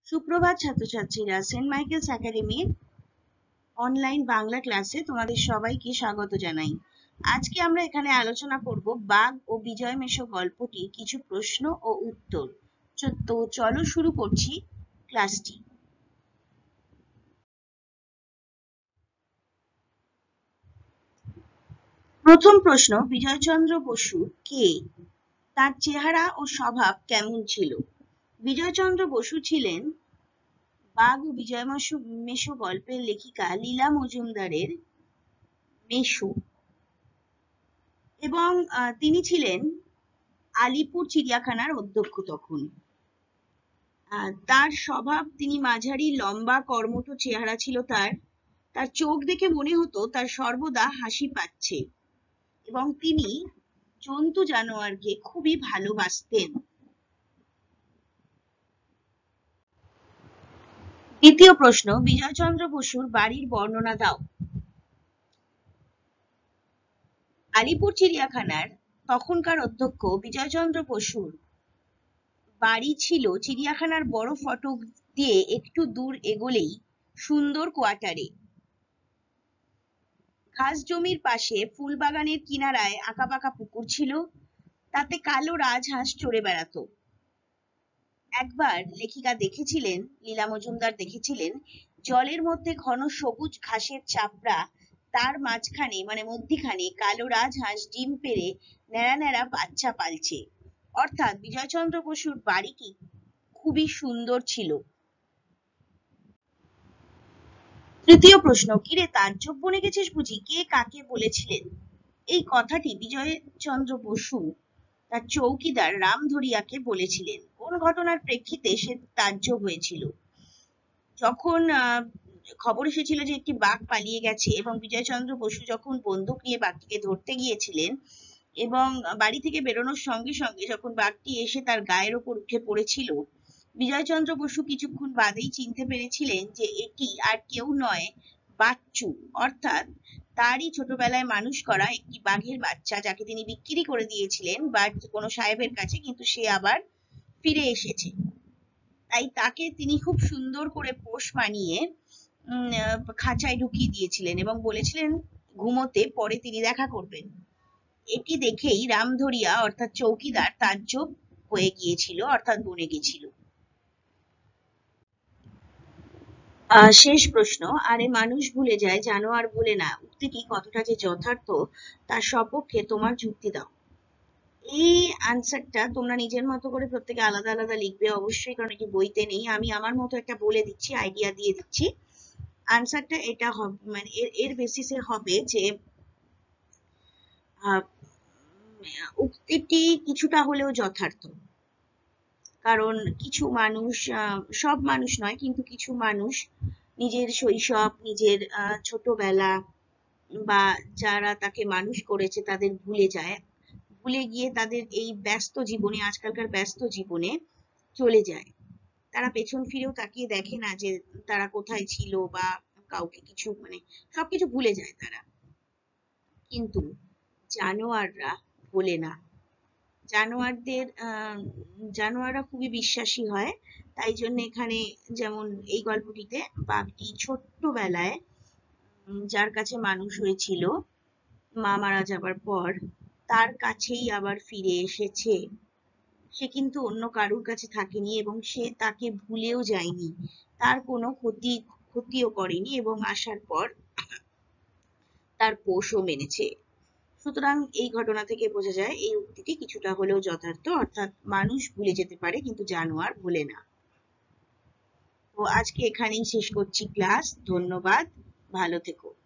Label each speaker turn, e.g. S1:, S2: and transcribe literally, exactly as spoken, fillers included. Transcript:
S1: সুপ্রভাত ছাত্রছাত্রীরা, saint Michael's একাডেমির অনলাইন বাংলা ক্লাসে তোমাদের সবাইকে স্বাগত জানাই। আজকে আমরা এখানে আলোচনা করব বাঘ ও বিজয় মেশো গল্পটির কিছু প্রশ্ন ও উত্তর। তো চলো শুরু করছি ক্লাসটি। প্রথম প্রশ্ন, বিজয়চন্দ্র বসু কে? তার চেহারা ও স্বভাব কেমন ছিল? বিজয়চন্দ্র বসু ছিলেন বাঘ ও বিজয় মেশো গল্পের লেখিকা লীলা মজুমদারের মেশো এবং তিনি ছিলেন আলিপুর চিড়িয়াখানার অধ্যক্ষ তখন। তার স্বভাব, তিনি মাঝারি লম্বা কর্মঠ চেহারা ছিল তার। তার চোখ দেখে মনে হতো তার সর্বদা হাসি পাচ্ছে এবং তিনি জন্তু জানোয়ারকে খুবই ভালোবাসতেন। দ্বিতীয় প্রশ্ন, বিজয়চন্দ্র বসুর বাড়ির বর্ণনা দাও। আলিপুর চিড়িয়াখানার তখনকার অধ্যক্ষ বিজয়চন্দ্র বসুর বাড়ি ছিল চিড়িয়াখানার বড় ফটক দিয়ে একটু দূর এগোলেই সুন্দর কোয়ার্টারে। ঘাস জমির পাশে ফুল বাগানের কিনারায় আঁকাবাঁকা পুকুর ছিল, তাতে কালো রাজহাঁস চড়ে বেড়াতো। একবার লেখিকা দেখেছিলেন, লীলা মজুমদার দেখেছিলেন, জলের মধ্যে ঘন সবুজ ঘাসের চাপড়া, তার মাঝখানে মানে মধ্যিখানে কালো রাজহাঁস ডিম পেড়ে ন্যাড়া ন্যাড়া বাচ্চা পালছে। অর্থাৎ বিজয়চন্দ্র বসুর বাড়িটি খুবই সুন্দর ছিল। তৃতীয় প্রশ্ন, কিরে তাজ্জব বনে গেছিস বুঝি? কে কাকে বলেছিলেন? এই কথাটি বিজয়চন্দ্র বসু তার চৌকিদার রামধরিয়াকে বলেছিলেন। কোন ঘটনার প্রেক্ষিতে সে তাজ্জব হয়েছিল? যখন আহ খবর এসেছিল যে একটি বাঘ পালিয়ে গেছে এবং বিজয়চন্দ্র বসু যখন বন্দুক নিয়ে বাঘটিকে ধরতে গিয়েছিলেন এবং বাড়ি থেকে বেরোনোর সঙ্গে সঙ্গে যখন বাঘটি এসে তার গায়ের ওপর উঠে পড়েছিল, বিজয়চন্দ্র বসু কিছুক্ষণ বাদেই চিনতে পেরেছিলেন যে এটি আর কেউ নয়, বাচ্চু, অর্থাৎ তারই ছোটবেলায় মানুষ করা একটি বাঘের বাচ্চা, যাকে তিনি বিক্রি করে দিয়েছিলেন বা কোনো সাহেবের কাছে, কিন্তু সে আবার ফিরে এসেছে। তাই তাকে তিনি খুব সুন্দর করে পোষ মানিয়ে খাঁচায় ঢুকিয়ে দিয়েছিলেন এবং বলেছিলেন ঘুমোতে পরে তিনি দেখা করবেন। এটি দেখেই রামধরিয়া অর্থাৎ চৌকিদার তাজ্জব হয়ে গিয়েছিল, অর্থাৎ বনে গেছিল। শেষ প্রশ্ন, আরে মানুষ ভুলে যায় জানোয়ার ভুলে না, উক্তিটি কতটা যে যথার্থ তার সপক্ষে তোমার যুক্তি দাও। এই আনসারটা তোমরা নিজের মতো করে প্রত্যেকে আলাদা আলাদা লিখবে অবশ্যই, কারণ এটি বইতে নেই। আমি আমার মতো একটা বলে দিচ্ছি, আইডিয়া দিয়ে দিচ্ছি। আনসারটা এটা হবে, মানে এর এর বেসিসে হবে যে উক্তিটি কিছুটা হলেও যথার্থ, কারণ কিছু মানুষ, সব মানুষ নয় কিন্তু কিছু মানুষ নিজের শৈশব, নিজের ছোটবেলা বা যারা তাকে মানুষ করেছে তাদের ভুলে যায়, ভুলে গিয়ে তাদের এই ব্যস্ত জীবনে, আজকালকার ব্যস্ত জীবনে চলে যায়। তারা পেছন ফিরেও তাকিয়ে দেখে না যে তারা কোথায় ছিল বা কাউকে কিছু, মানে সবকিছু ভুলে যায় তারা। কিন্তু জানোয়াররা ভোলে না। জানোয়ারদের আহ জানোয়াররা খুবই বিশ্বাসী হয়। তাই জন্য এখানে যেমন এই গল্পটিতে বাঘটি ছোট্টবেলায় যার কাছে মানুষ হয়েছিল, মা মারা যাবার পর তার কাছেই আবার ফিরে এসেছে। সে কিন্তু অন্য কারুর কাছে থাকেনি এবং সে তাকে ভুলেও যায়নি, তার কোনো ক্ষতি ক্ষতিও করেনি এবং আসার পর তার পোষও মেনেছে। সুতরাং এই ঘটনা থেকে বোঝা যায় এই উক্তিটি কিছুটা হলেও যথার্থ, অর্থাৎ মানুষ ভুলে যেতে পারে কিন্তু জানোয়ার ভুলে না। তো আজকে এখানেই শেষ করছি ক্লাস। ধন্যবাদ, ভালো থেকো।